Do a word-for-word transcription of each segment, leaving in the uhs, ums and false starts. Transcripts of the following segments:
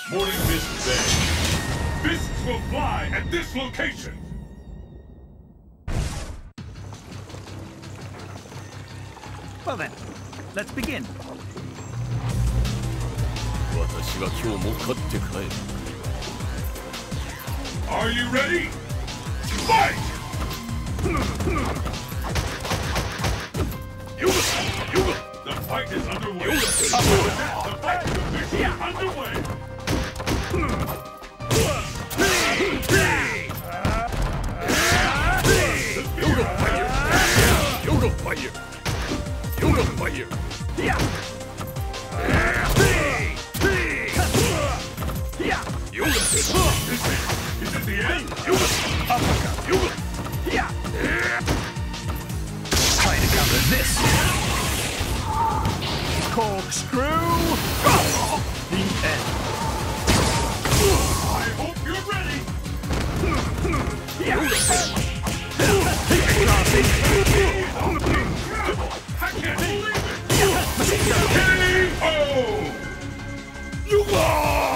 Transporting this bay. Fists will fly at this location. Well then, let's begin. 私は今日も勝って帰る。 Are you ready? Fight! Yoga! Yoga! The fight is underway. Yoga! The fight is officially underway. Yoga fire! Yoga fire! Yoga fire! Yoga! Is it the end? Yoga! Uppercut! Yoga! Yeah. Try to counter this. Corkscrew. The end. I hope you're ready. Yeah. I can't believe it. K O. Yoga!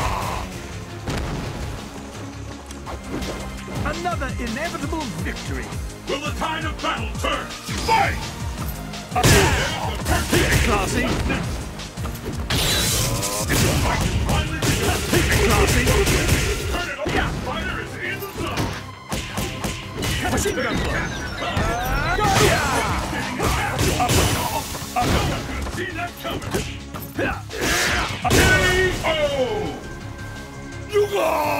Another inevitable victory. Will the tide of battle turn? Fight! Classy. Classy. Turn it on. Fighter is in the zone. Machine gun blow. See that coming. K O. Yoga!